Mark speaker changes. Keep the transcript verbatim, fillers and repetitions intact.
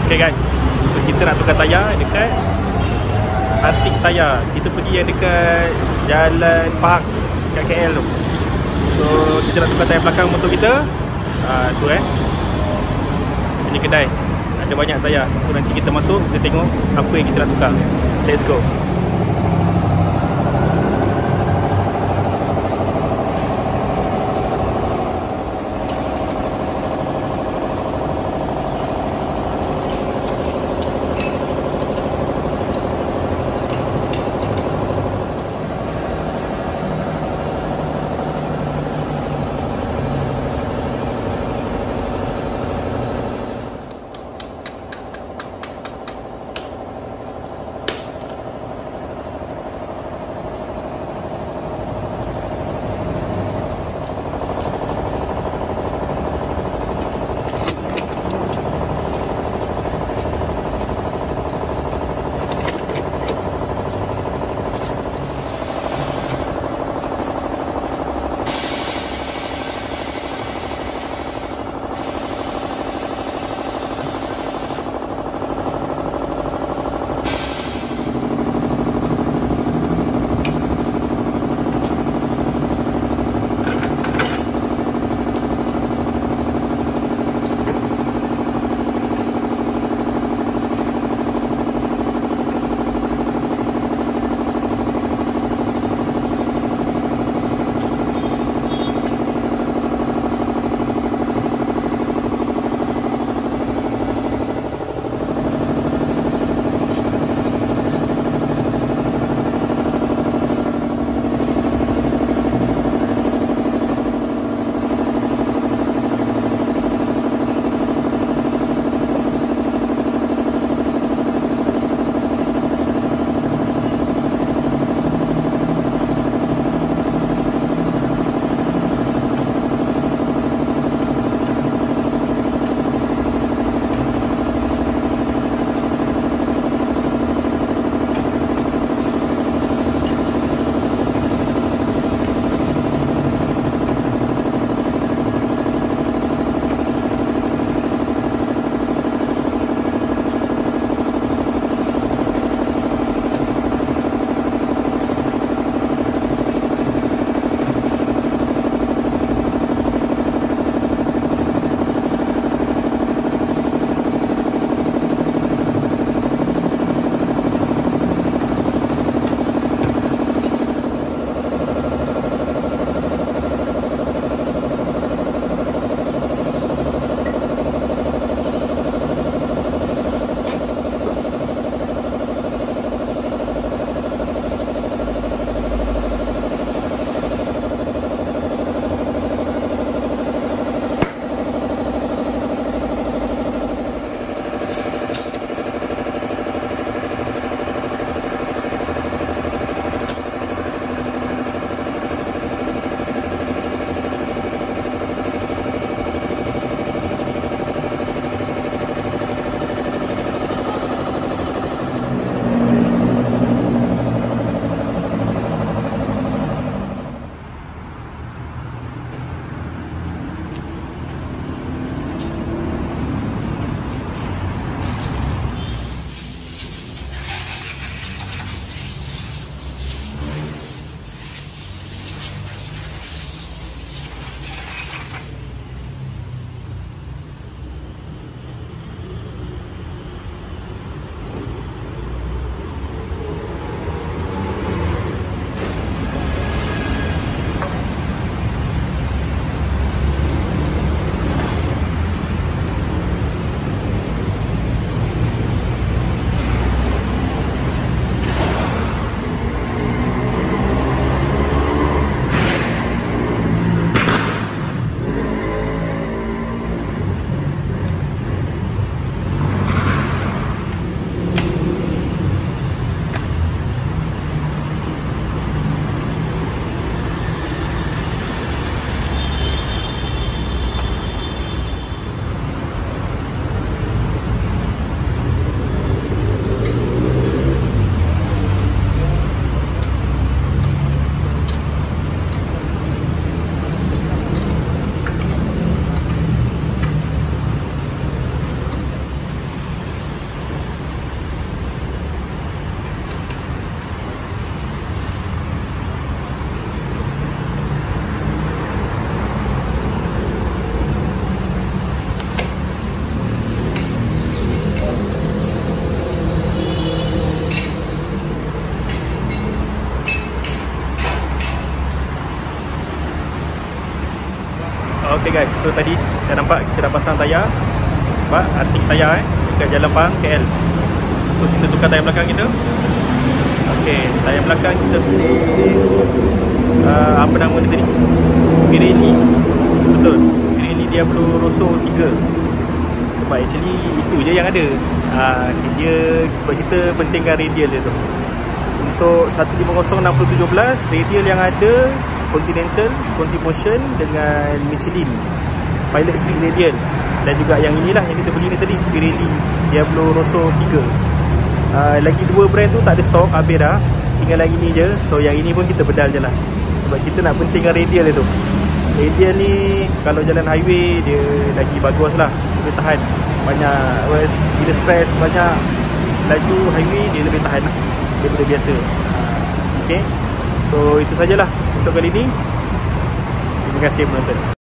Speaker 1: Okay guys, so kita nak tukar tayar dekat Artic Tayar. Kita pergi yang dekat Jalan Pahang kat K L tu. So kita nak tukar tayar belakang motor kita. uh, Tu eh ini kedai, ada banyak tayar. So nanti kita masuk, kita tengok apa yang kita nak tukar. Let's go. guys, so tadi dah nampak kita dah pasang tayar. Nampak Artic tayar eh dekat Jalan Pahang K L. So kita tukar tayar belakang kita. Okey, tayar belakang kita pilih uh, apa nama dia tadi? Pirelli. Betul. Pirelli Diablo Rosso tiga. Sebab actually itu je yang ada. uh, Dia sebab kita pentingkan radial dia tu. Untuk seratus lima puluh enam puluh tujuh belas radial yang ada Continental, Conti Motion dengan Michelin Pilot String Radial. Dan juga yang inilah yang kita beli ni tadi, Pirelli Diablo Rosso tiga. uh, Lagi dua brand tu tak ada stok, habis dah. Tinggal yang ini je. So yang ini pun kita bedal je lah. Sebab kita nak pentingkan radial dia tu. Radial ni kalau jalan highway dia lagi bagus lah. Dia boleh tahan banyak, bila stress banyak laju highway, dia lebih tahan lah daripada biasa. uh, Okay, so itu sajalah untuk kali ni. Terima kasih menonton.